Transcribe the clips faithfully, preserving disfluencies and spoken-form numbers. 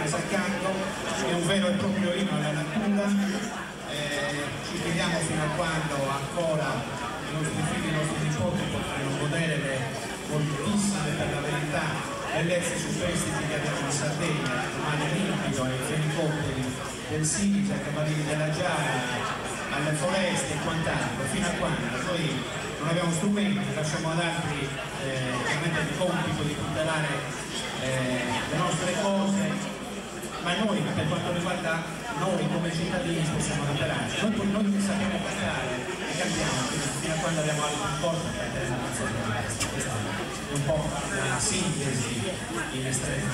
paese accanto, è un vero e proprio inno alla natura, eh, ci chiediamo fino a quando ancora i nostri figli e i nostri nipoti potranno godere le moltissime, per la verità, bellezze superstiti che abbiamo in Sardegna, il mare limpido, ai elicotteri del Sinise, ai cavalli della Giara, alle foreste e quant'altro, fino a quando noi non abbiamo strumenti, lasciamo ad altri eh, chiaramente il compito di tutelare eh, le nostre cose, ma noi per quanto riguarda noi come cittadini possiamo adoperarci, noi, noi che sappiamo cantare e cantiamo, fino a quando abbiamo altro importo a prendere una canzone di questa, questa è un po' la sintesi in estrema,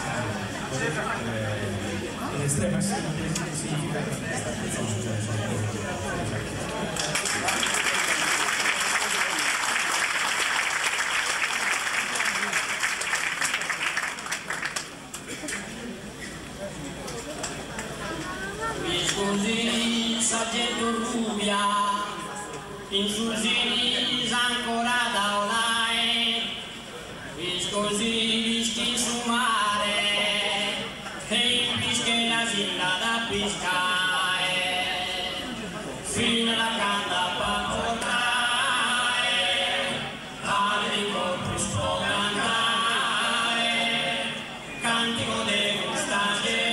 eh, in estrema sintesi che significa che questa canzone. Scusi, sargento Rubia, in Susini ancora da olare, scusi, vischi su mare, e il pische la silla da piscare, fino alla canta pa' portare, alle di corpo sto cantare, cantico de gustageria.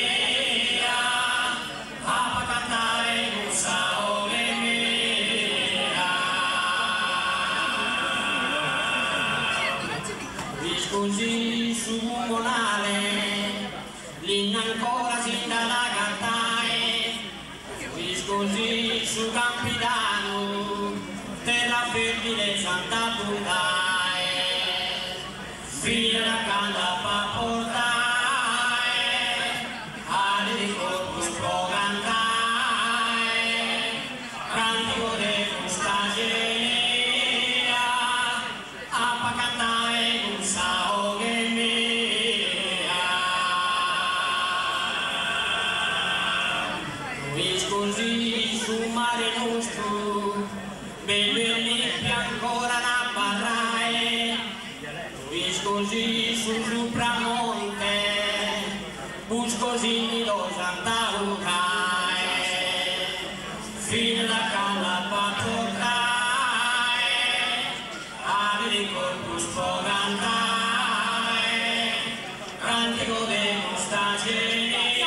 Scusi su volare, l'inna ancora si da cantare, scusi su Campidano, terra fertile Santa Puntae, fino alla canta pa' portare, alle di corpo può cantare, cantico de gustageria, a pa' cantare non sa. Scusi su mare nostro, belle limpia ancora la barrae, scusi su Supramonte, buscosini lo Santa Lucae, fino alla calla pa' portare, alle corpus può cantare, cantico de gustageria.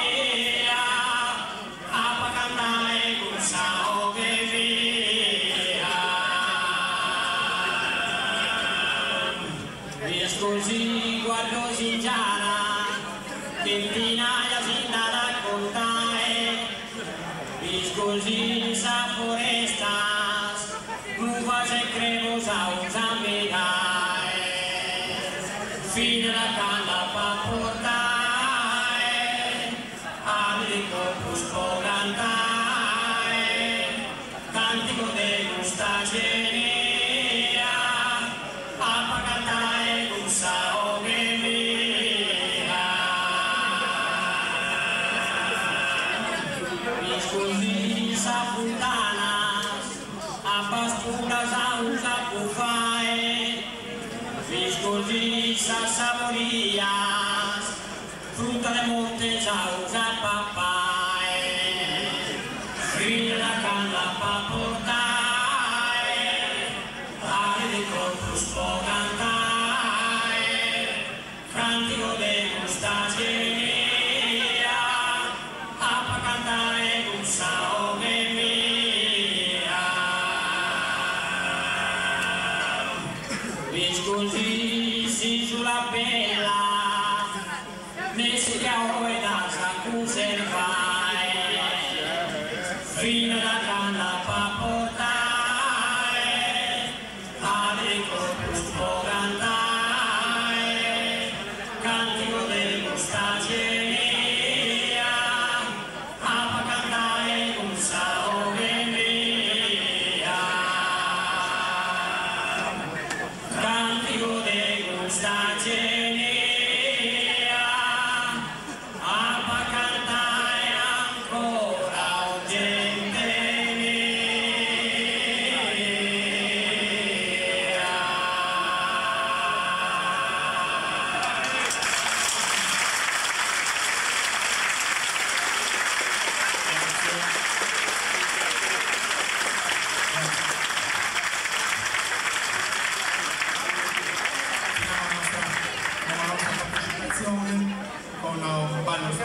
Scusi, guardo Singiana, che tinaglia si da raccontare, scusi, sa forestas, uva se crevo sa usa megare, fino alla canna pa' portare, alle corpus può cantare, cantico de gustageria. Scusi, sa puntanas, a pasturas a usa pufae, scusi, sa saborías, fruta de montes a usa papae, fino la canna pa' portare, alle di corpus può cantare, cantico de gustageria. Scusi, si sulla bella, messi che ove da sa conservare, fino alla canna pa' portare, alle corpus può cantare, cantico de gustageria, a pa' cantare con sa ove mia, cantico de gustageria.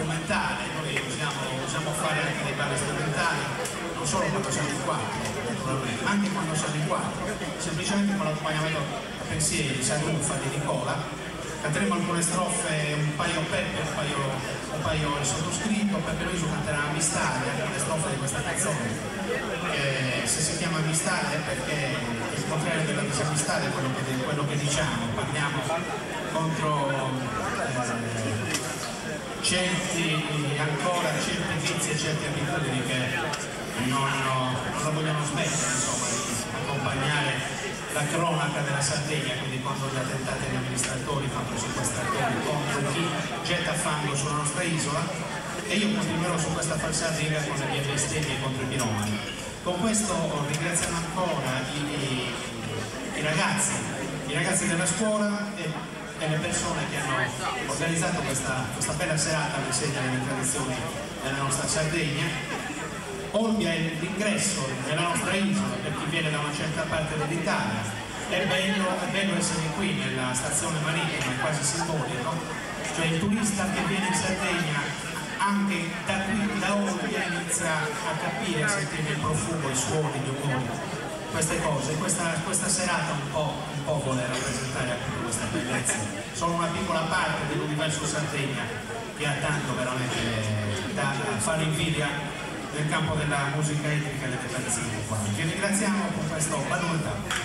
strumentale, noi usiamo, usiamo fare anche dei balli strumentali, non solo quando siamo in quattro, naturalmente, ma anche quando siamo in quattro, semplicemente con l'accompagnamento a pensieri di Sadruffa di Nicola. Canteremo alcune strofe, un paio Peppe, un paio, un paio il sottoscritto. Peppe Luiso canterà Amistade, alcune strofe di questa canzone. Eh, se si chiama Amistade è perché il contrario della disamistade è quello che, quello che diciamo, parliamo contro eh, certi, ancora certi vizi e certe abitudini che non, non la vogliono smettere, insomma, di accompagnare la cronaca della Sardegna, quindi contro gli attentati agli amministratori, contro i sequestratori, contro chi getta fango sulla nostra isola, e io continuerò su questa falsariga con le mie bestemmie contro i piromani. Con questo ringraziamo ancora i, i, i ragazzi, i ragazzi della scuola e, e le persone che hanno organizzato questa, questa bella serata all'insegna delle tradizioni della nostra Sardegna. Olbia è l'ingresso nella nostra isola per chi viene da una certa parte dell'Italia. È bello, è bello essere qui nella stazione marittima, è quasi simbolico, cioè il turista che viene in Sardegna anche da qui, da Olbia, inizia a capire, a sentire il profumo, i suoni, gli umori, queste cose. Questa, questa serata un po', un po' vuole rappresentare appunto questa bellezza. Sono una piccola parte dell'universo Sardegna che ha tanto veramente da fare invidia nel campo della musica etnica e delle tradizioni popolari. Vi ringraziamo con questo Badulta.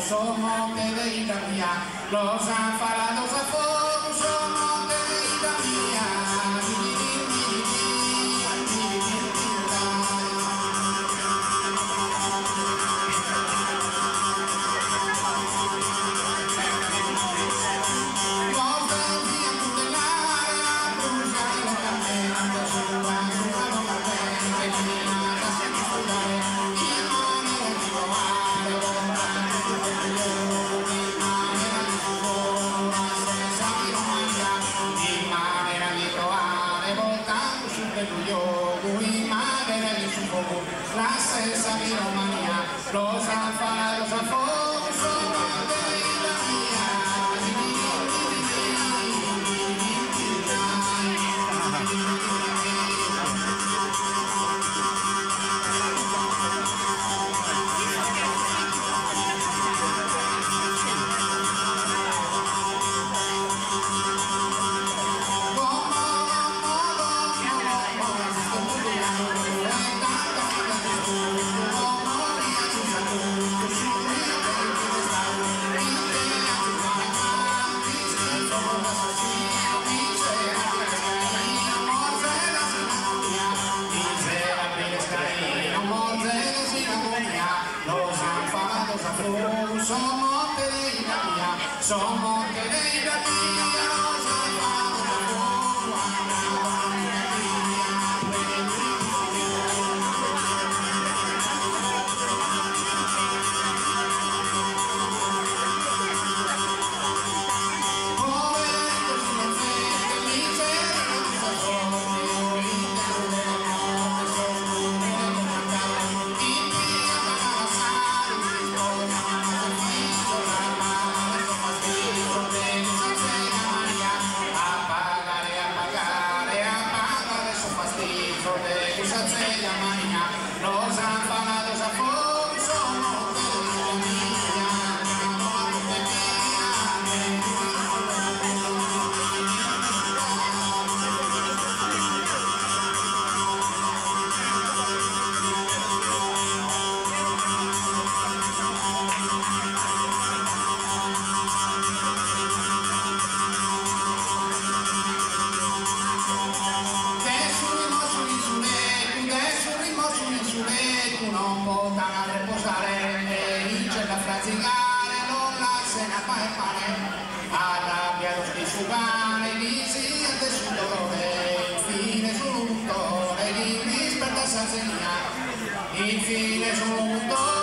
Afonso, monte de hija mía, los afarados Afonso, monte de hija mía. La senza di Romania, los afanados Afonso, monte de hija mía. Somos de hija mía, somos de hija mía, los afanados los afanados Afonso, monte de hija mía. Non potranno riposare e vince da frazzicare, non la se ne fa e fare, arrabbia lo stesso cane, lì si sente sul dolore, infine sul motore, di disperta senza infine sul motore.